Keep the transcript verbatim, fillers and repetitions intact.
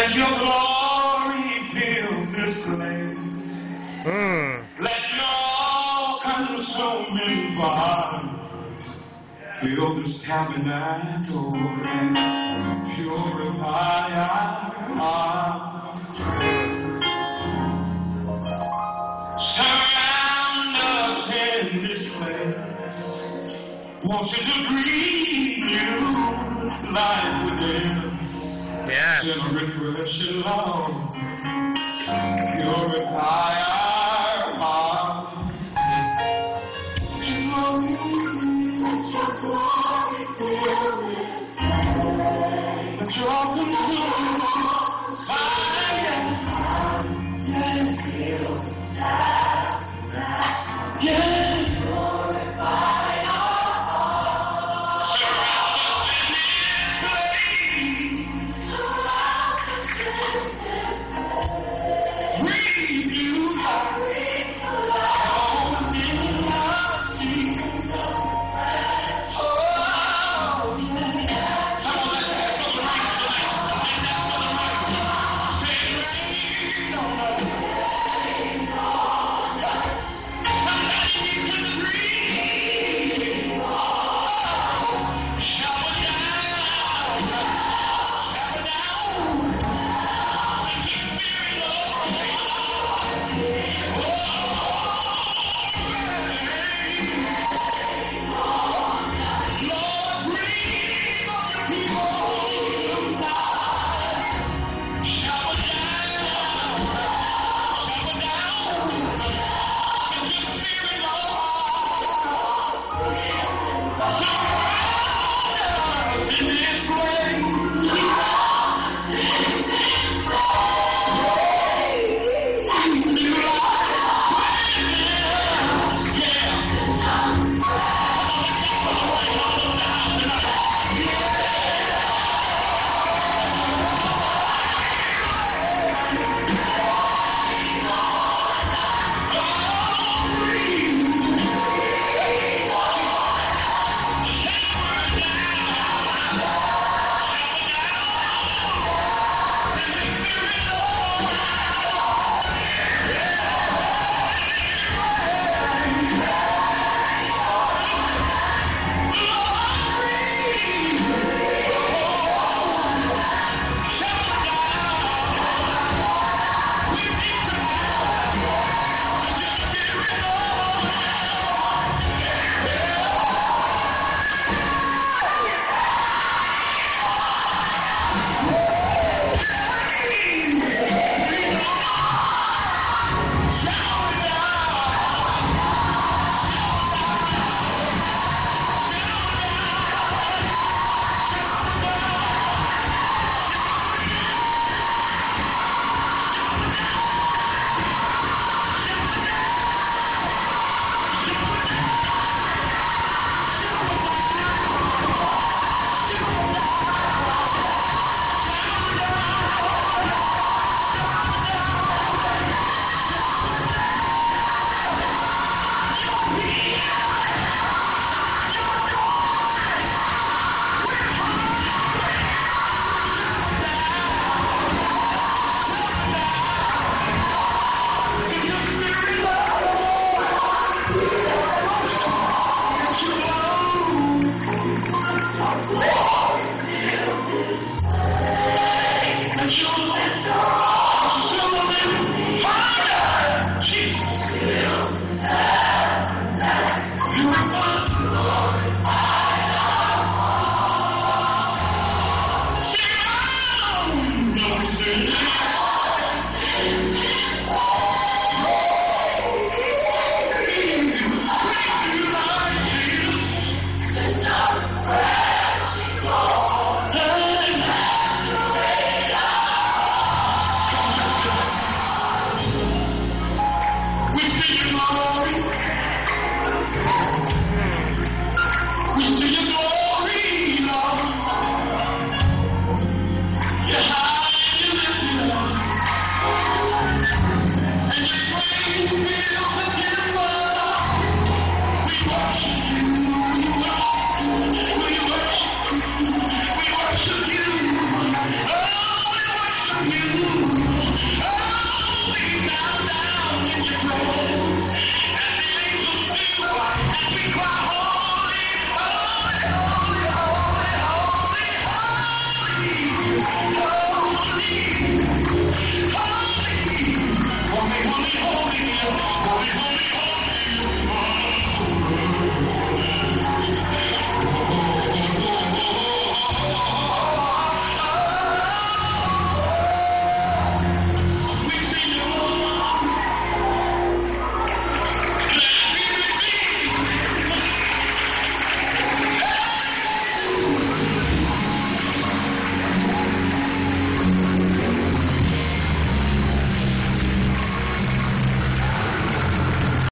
Let your glory fill this place. Mm. Let your consuming fire fill this tabernacle and purify our hearts. Surround us in this place. Want you to breathe new life within us. Yes. Send refreshing love. Purify our hearts. Let your glory fill this place. Let your consuming fire fill this tabernacle. Yes. Purify our hearts. Surround us in this place. Breathe new life. Breathe new life. Oh, in our season. Oh, yes. Come on, let's have some rain tonight. Say rain on us. Somebody needs to breathe. Shower down. Shower down. Lord, breathe on your people tonight. Shower down. Shower down. Send your spirit, Lord. Surround us in